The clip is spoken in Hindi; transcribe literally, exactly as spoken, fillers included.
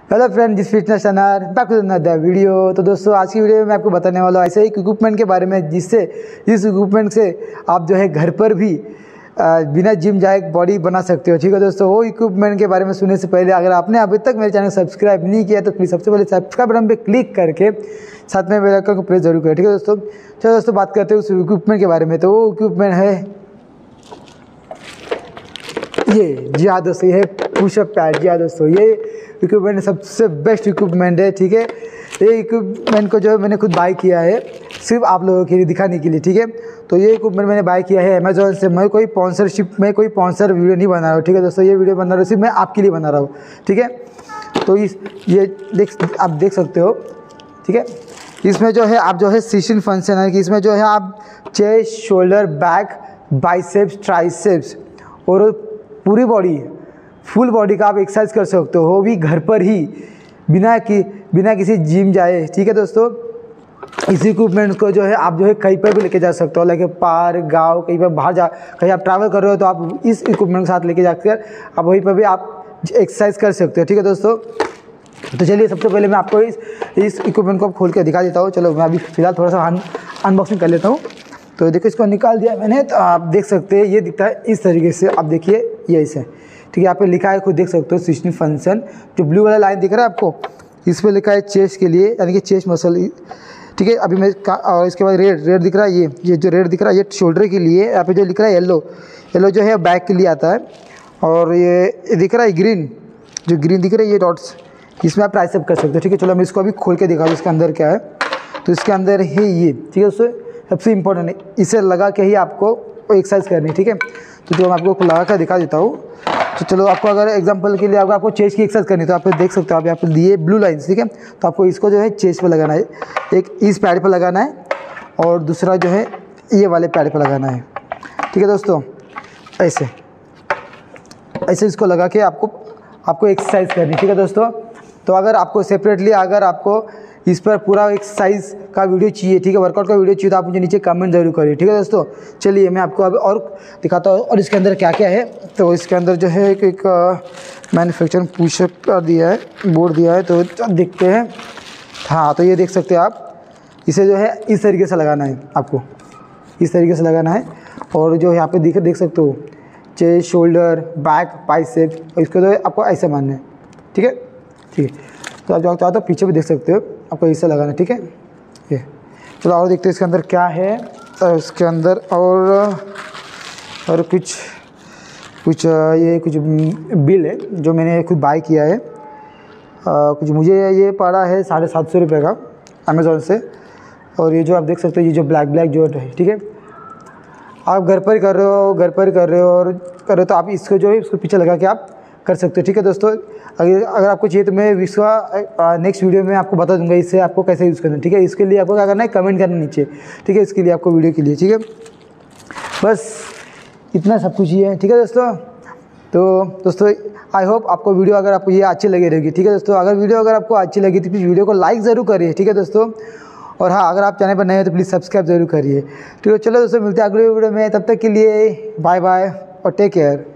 Hello friend, this fitness channel back to another video. तो दोस्तों, आज की वीडियो में मैं आपको बताने वाला हूँ ऐसे एक इक्विपमेंट के बारे में जिससे इस इक्विपमेंट से आप जो है घर पर भी आ, बिना जिम जाए बॉडी बना सकते हो। ठीक है दोस्तों, वो इक्विपमेंट के बारे में सुनने से पहले अगर आपने अभी तक मेरे चैनल सब्सक्राइब नहीं किया तो प्लीज़ सबसे पहले सब्सक्राइब बटन पे क्लिक करके साथ में बेल आइकन को प्रेस जरूर करें। ठीक है दोस्तों, चलो दोस्तों बात करते हैं उस इक्विपमेंट के बारे में। तो वो इक्विपमेंट है ये, जी हाँ दोस्तों, ये है पुशअप पैड। जी हाँ दोस्तों, ये इक्विपमेंट सबसे बेस्ट इक्विपमेंट है। ठीक है, ये इक्विपमेंट को जो है मैंने खुद बाय किया है सिर्फ आप लोगों के लिए दिखाने के लिए। ठीक है, तो ये इक्विपमेंट मैंने बाय किया है अमेजोन से। मैं कोई स्पॉन्सरशिप में कोई स्पॉन्सर वीडियो नहीं बना रहा हूँ। ठीक है दोस्तों, ये वीडियो बना रहा हूँ सिर्फ मैं आपके लिए बना रहा हूँ। ठीक है, तो इस ये देख आप देख सकते हो। ठीक है, इसमें जो है आप जो है सिक्सटीन फंक्शन है कि इसमें जो है आप chest, shoulder, back, biceps, triceps और पूरी बॉडी, फुल बॉडी का आप एक्सरसाइज कर सकते हो, वो भी घर पर ही बिना कि बिना किसी जिम जाए। ठीक है दोस्तों, इस इक्विपमेंट को जो है आप जो है कहीं पर भी लेके जा सकते हो, लाइक पार्क, गांव, कहीं पर बाहर जा कहीं आप ट्रैवल कर रहे हो तो आप इस इक्विपमेंट के साथ लेके जाकर आप वहीं पर भी आप एक्सरसाइज कर सकते हो। ठीक है दोस्तों, तो चलिए सबसे पहले मैं आपको इस इस इक्विपमेंट को खोल के दिखा देता हूँ। चलो मैं अभी फिलहाल थोड़ा सा अनबॉक्सिंग कर लेता हूँ। तो देखो, इसको निकाल दिया मैंने, तो आप देख सकते हैं ये दिखता है इस तरीके से। आप देखिए ये ऐसे, ठीक है, यहाँ पे लिखा है, खुद देख सकते हो सिक्सटीन फंक्शन। जो ब्लू वाला लाइन दिख रहा है आपको, इस पर लिखा है चेस्ट के लिए, यानी कि चेस्ट मसल। ठीक है, अभी मैं और इसके बाद रेड रेड दिख रहा है, ये ये जो रेड दिख रहा है ये शोल्डर के लिए। यहाँ पे जो लिख रहा है येलो, येलो जो है बैक के लिए आता है। और ये दिख रहा है ग्रीन, जो ग्रीन दिख रहा है ये डॉट्स, इसमें आप ट्राइसेप कर सकते हो। ठीक है, चलो मैं इसको अभी खोल के दिखा दूँ इसके अंदर क्या है। तो इसके अंदर है ये, ठीक है, उससे सबसे इम्पोर्टेंट है, इसे लगा के ही आपको एक्सरसाइज करनी है। ठीक है, तो जो मैं आपको लगा कर दिखा देता हूँ। तो चलो, आपको अगर एग्जांपल के लिए अगर आपको चेस्ट की एक्सरसाइज करनी है तो आप देख सकते हो, आप यहाँ पे दिए ब्लू लाइन्स। ठीक है, तो आपको इसको जो है चेस्ट पे लगाना है, एक इस पैड पे लगाना है और दूसरा जो है ये वाले पैड पे लगाना है। ठीक है दोस्तों, ऐसे ऐसे इसको लगा के आपको आपको एक्सरसाइज करनी है। ठीक है दोस्तों, तो अगर आपको सेपरेटली अगर आपको इस पर पूरा एक्सरसाइज का वीडियो चाहिए, ठीक है, वर्कआउट का वीडियो चाहिए, तो आप मुझे नीचे कमेंट जरूर करिए। ठीक है दोस्तों, चलिए मैं आपको अब और दिखाता हूँ और इसके अंदर क्या क्या है। तो इसके अंदर जो है एक एक मैन्युफैक्चरिंग पुशअप का दिया है, बोर्ड दिया है, तो देखते हैं। हाँ, तो ये देख सकते हैं आप, इसे जो है इस तरीके से लगाना है, आपको इस तरीके से लगाना है। और जो यहाँ पे देख देख सकते हो चेस्ट, शोल्डर, बैक, बाइसेप्स, और इसको जो है आपको ऐसे मानना है। ठीक है, ठीक है, तो आप जो चाहो तो पीछे भी देख सकते हो, आपको इससे लगाना है। ठीक है, ये चलो और देखते हैं इसके अंदर क्या है। तो इसके अंदर और और कुछ कुछ ये कुछ बिल है जो मैंने खुद बाय किया है। आ, कुछ मुझे ये पड़ा है साढ़े सात सौ रुपये का अमेज़ोन से। और ये जो आप देख सकते हो, ये जो ब्लैक ब्लैक जो है, ठीक है, आप घर पर ही कर रहे हो घर पर ही कर रहे हो और कर रहे हो तो आप इसको जो है इसको पीछे लगा के आप कर सकते हो। ठीक है दोस्तों, अगर अगर आपको चाहिए तो मैं इसका नेक्स्ट वीडियो में आपको बता दूंगा इससे आपको कैसे यूज़ करना है। ठीक है, इसके लिए आपको क्या करना है, कमेंट करना नीचे। ठीक है, इसके लिए आपको वीडियो के लिए। ठीक है, बस इतना सब कुछ ही है। ठीक है दोस्तों, तो दोस्तों आई होप आपको वीडियो अगर आपको ये अच्छी लगी रहेगी। ठीक है दोस्तों, अगर वीडियो अगर आपको अच्छी लगी तो प्लीज़ वीडियो को लाइक ज़रूर करिए। ठीक है दोस्तों, और हाँ, अगर आप चैनल पर नए हो तो प्लीज़ सब्सक्राइब जरूर करिए। ठीक है, चलो दोस्तों, मिलते हैं अगले वीडियो में, तब तक के लिए बाय बाय और टेक केयर।